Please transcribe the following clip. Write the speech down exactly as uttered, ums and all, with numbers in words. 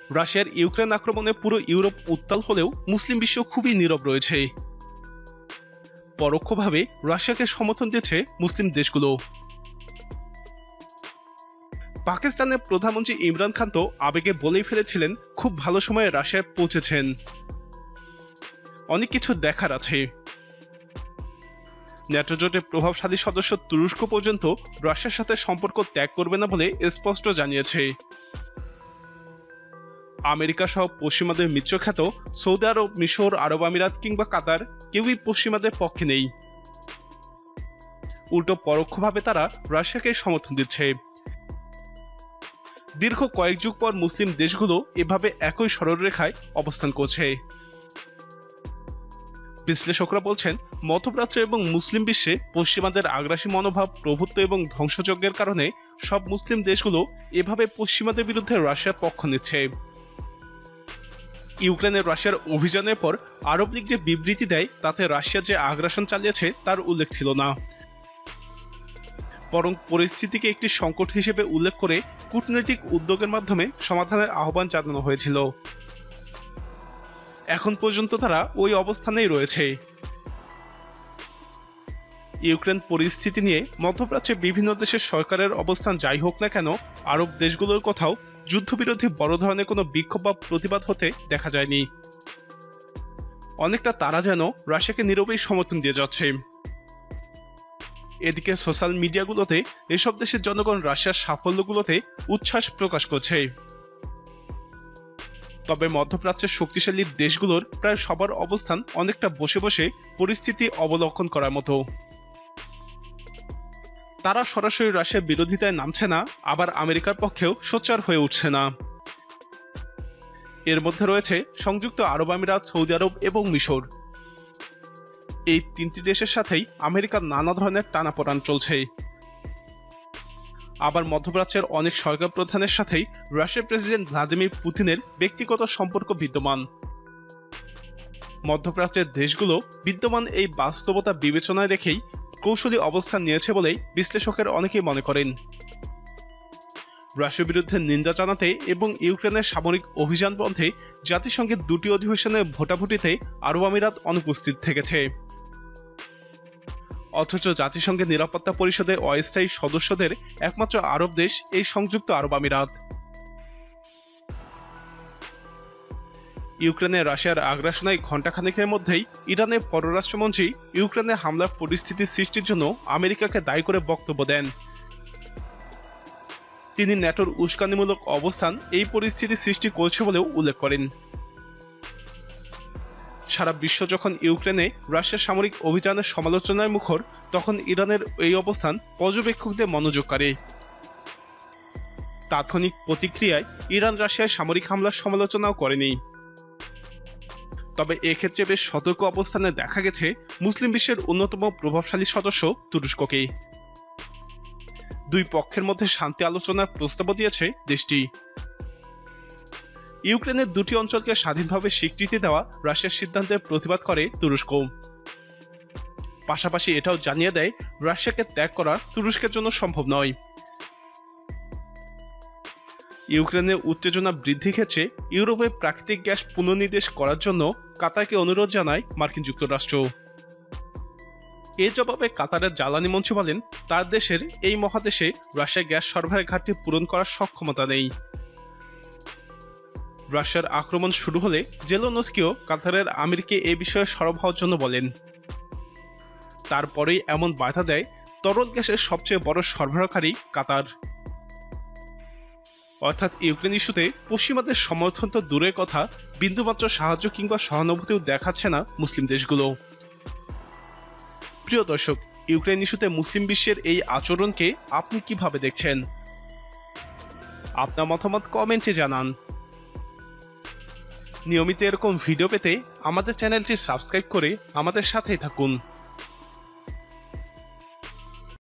রাশিয়ার ইউক্রেন আক্রমণে পুরো ইউরোপ উত্তাল হলেও মুসলিম বিশ্ব খুবই নীরব রয়েছে। পরোক্ষভাবে রাশিয়াকে সমর্থন দিয়েছে মুসলিম দেশগুলো। পাকিস্তানের প্রধানমন্ত্রী ইমরান খান তো আবেগে বলেই ফেলেছিলেন খুব ভালো সময়ে রাশিয়ায় পৌঁছেছেন। অনেক কিছু দেখার আছে। ন্যাটো জোটের প্রভাবশালী সদস্য তুরস্ক পর্যন্ত রাশিয়ার সাথে সম্পর্ক ত্যাগ করবে না বলে স্পষ্ট জানিয়েছে। আমেরিকা সহ পশ্চিমাদের মিত্রখ্যাত সৌদি আরব, মিশর, আরব আমিরাত কিংবা কাতার কেউই পশ্চিমাদের পক্ষে নেই। উল্টো পরোক্ষভাবে তারা রাশিয়াকে সমর্থন দিচ্ছে। দীর্ঘ কয়েক যুগ পর মুসলিম দেশগুলো এভাবে একই সরলরেখায় অবস্থান করছে। বিশ্লেষকরা বলছেন, মধ্যপ্রাচ্য এবং মুসলিম বিশ্বে পশ্চিমাদের আগ্রাসী মনোভাব, প্রভুত্ব এবং ধ্বংসযজ্ঞের কারণে সব মুসলিম দেশগুলো এভাবে পশ্চিমাদের বিরুদ্ধে রাশিয়ার পক্ষ নিচ্ছে। ইউক্রেনের রাশিয়ার অভিযানের পর আরব লীগ যে বিবৃতি দেয় তাতে রাশিয়া যে আগ্রাসন চালিয়েছে তার উল্লেখ ছিল না, বরং পরিস্থিতিকে একটি সংকট হিসেবে উল্লেখ করে কূটনৈতিক উদ্যোগের মাধ্যমে সমাধানের আহ্বান জানানো হয়েছিল। এখন পর্যন্ত তারা ওই অবস্থানেই রয়েছে। ইউক্রেন পরিস্থিতি নিয়ে মধ্যপ্রাচ্যে বিভিন্ন দেশের সরকারের অবস্থান যাই হোক না কেন, আরব দেশগুলোর কোথাও যুদ্ধবিরোধী বড় ধরনের কোনো বিক্ষোভ বা প্রতিবাদ হতে দেখা যায়নি। অনেকটা তারা যেন রাশিয়াকে নীরবেই সমর্থন দিয়ে যাচ্ছে। এদিকে সোশ্যাল মিডিয়াগুলোতে এসব দেশের জনগণ রাশিয়ার সাফল্যগুলোতে উচ্ছ্বাস প্রকাশ করছে। তবে মধ্যপ্রাচ্যের শক্তিশালী দেশগুলোর প্রায় সবার অবস্থান অনেকটা বসে বসে পরিস্থিতি অবলোকন করার মতো। তারা সরাসরি রাশিয়ার বিরোধিতায় নামছে না, আবার আমেরিকার পক্ষেও সোচ্চার হয়ে উঠছে না। এর মধ্যে রয়েছে সংযুক্ত আরব আমিরাত, সৌদি আরব এবং মিশর। এই তিনটি দেশের সাথেই আমেরিকার নানা ধরনের টানাপোড়েন চলছে। আবার মধ্যপ্রাচ্যের অনেক সরকার প্রধানের সাথেই রাশিয়ার প্রেসিডেন্ট ভ্লাদিমির পুতিনের ব্যক্তিগত সম্পর্ক বিদ্যমান। মধ্যপ্রাচ্যের দেশগুলো বিদ্যমান এই বাস্তবতা বিবেচনায় রেখেই কৌশলী অবস্থান নিয়েছে বলেই বিশ্লেষকের অনেকেই মনে করেন। রাশিয়ার বিরুদ্ধে নিন্দা জানাতে এবং ইউক্রেনের সামরিক অভিযান বন্ধে জাতিসংঘের দুটি অধিবেশনের ভোটাভুটিতে আরব আমিরাত অনুপস্থিত থেকেছে। অথচ জাতিসংঘের নিরাপত্তা পরিষদে অস্থায়ী সদস্যদের একমাত্র আরব দেশ এই সংযুক্ত আরব আমিরাত। ইউক্রেনে রাশিয়ার আগ্রাসনায় ঘণ্টাখানেকের মধ্যেই ইরানের পররাষ্ট্রমন্ত্রী ইউক্রেনে হামলার পরিস্থিতি সৃষ্টির জন্য আমেরিকাকে দায়ী করে বক্তব্য দেন। তিনি ন্যাটোর উস্কানিমূলক অবস্থান এই পরিস্থিতি সৃষ্টি করছে বলেও উল্লেখ করেন। সারা বিশ্ব যখন ইউক্রেনে রাশিয়ার সামরিক অভিযানের সমালোচনায় মুখর, তখন ইরানের এই অবস্থান পর্যবেক্ষকদের মনোযোগ কাড়ে। তাৎক্ষণিক প্রতিক্রিয়ায় ইরান রাশিয়ায় সামরিক হামলার সমালোচনাও করেনি। তবে এক্ষেত্রে বেশ সতর্ক অবস্থানে দেখা গেছে মুসলিম বিশ্বের অন্যতম প্রভাবশালী সদস্য তুরস্ককে। দুই পক্ষের মধ্যে শান্তি আলোচনার প্রস্তাবও দিয়েছে দেশটি। ইউক্রেনের দুটি অঞ্চলকে স্বাধীনভাবে স্বীকৃতি দেওয়া রাশিয়ার সিদ্ধান্তের প্রতিবাদ করে তুরস্ক। পাশাপাশি এটাও জানিয়ে দেয় রাশিয়াকে ত্যাগ করা তুরস্কের জন্য সম্ভব নয়। ইউক্রেনের উত্তেজনা বৃদ্ধি ক্ষেত্রে ইউরোপে প্রাকৃতিক গ্যাস পুনর্নির্দেশ করার জন্য কাতারকে অনুরোধ জানায় মার্কিন যুক্তরাষ্ট্র। এ জবাবে কাতারের জ্বালানি মন্ত্রী বলেন, তার দেশের এই মহাদেশে রাশিয়ার গ্যাস সরবরাহের ঘাটতি পূরণ করার সক্ষমতা নেই। রাশিয়ার আক্রমণ শুরু হলে জেলেনস্কিও কাতারের আমিরকে এ বিষয়ে সরব হওয়ার জন্য বলেন। তারপরেই এমন বাধা দেয় তরল গ্যাসের সবচেয়ে বড় সরবরাহকারী কাতার। অর্থাৎ ইউক্রেন ইস্যুতে পশ্চিমাদের সমর্থন তো দূরের কথা, বিন্দুমাত্র সাহায্য কিংবা সহানুভূতিও দেখাচ্ছে না মুসলিম দেশগুলো। প্রিয় দর্শক, ইউক্রেন ইস্যুতে মুসলিম বিশ্বের এই আচরণকে আপনি কিভাবে দেখছেন? আপনার মতামত কমেন্টে জানান। নিয়মিত এরকম ভিডিও পেতে আমাদের চ্যানেলটি সাবস্ক্রাইব করে আমাদের সাথেই থাকুন।